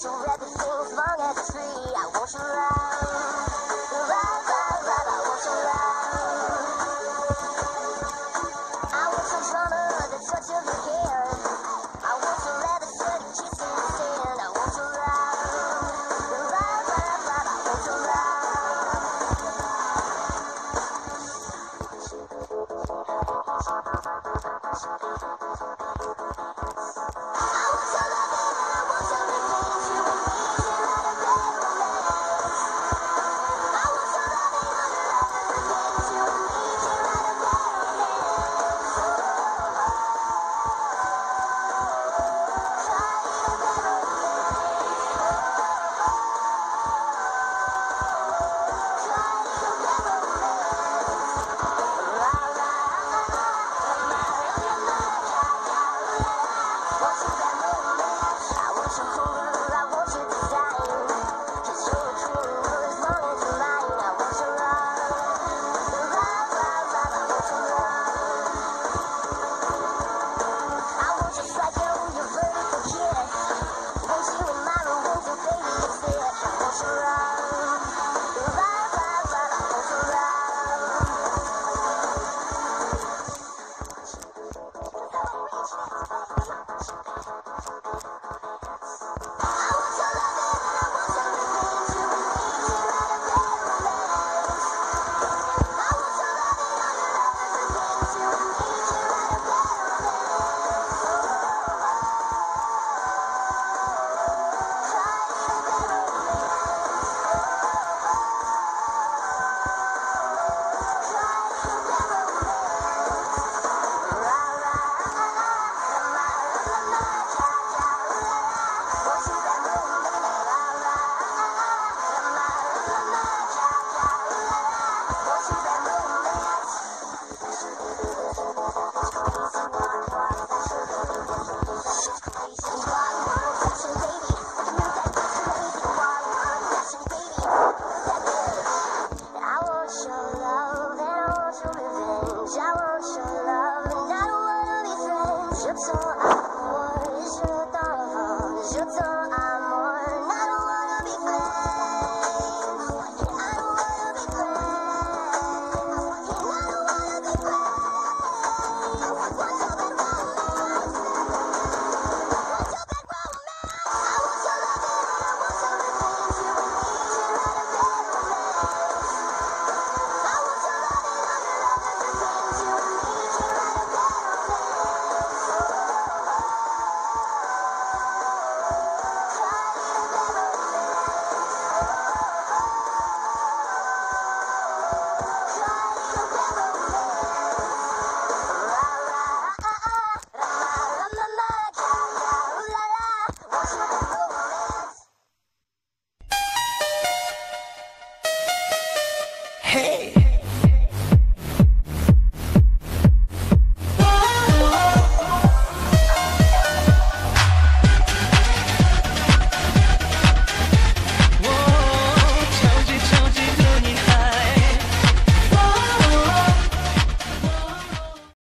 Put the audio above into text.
your everything as long as it's free. I want you right, right, right, right. I want you right. I want some drama, the touch of your hair. I want your leather sweaty kiss in the sand. I want you right, right, right, right. I want you right. I want your love and I don't wanna be friends.